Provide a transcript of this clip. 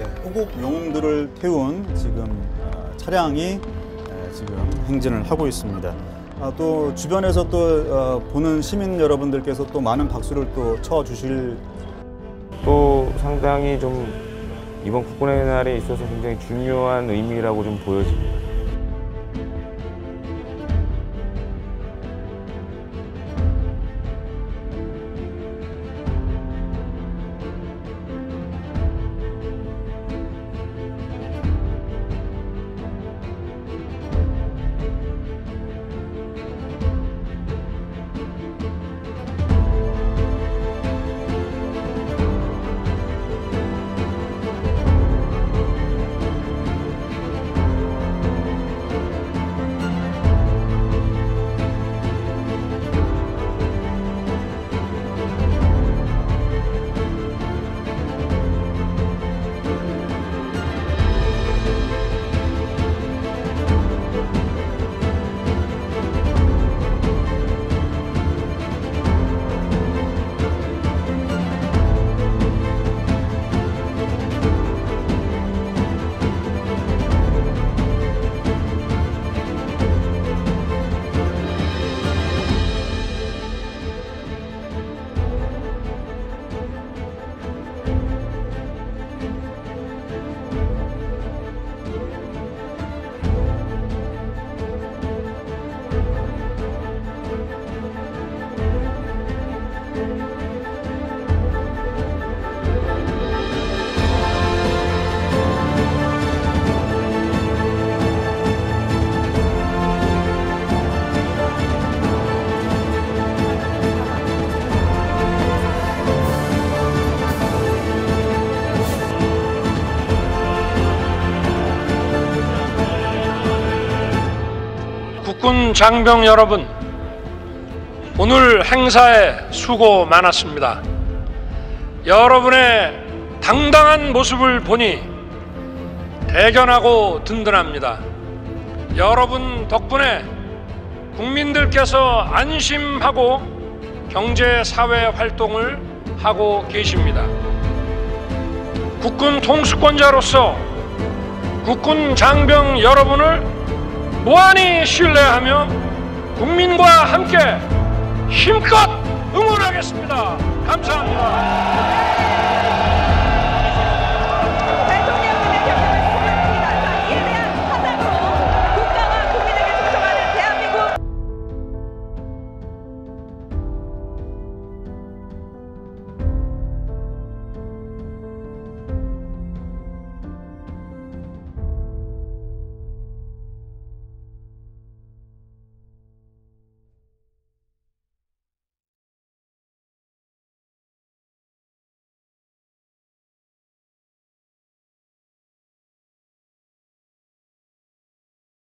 호국 영웅들을 태운 지금 차량이 지금 행진을 하고 있습니다. 또 주변에서 또 보는 시민 여러분들께서 또 많은 박수를 또 쳐주실, 또 상당히 좀 이번 국군의 날에 있어서 굉장히 중요한 의미라고 좀 보여집니다. 국군 장병 여러분, 오늘 행사에 수고 많았습니다. 여러분의 당당한 모습을 보니 대견하고 든든합니다. 여러분 덕분에 국민들께서 안심하고 경제 사회 활동을 하고 계십니다. 국군 통수권자로서 국군 장병 여러분을 무한히 신뢰하며 국민과 함께 힘껏 응원하겠습니다. 감사합니다.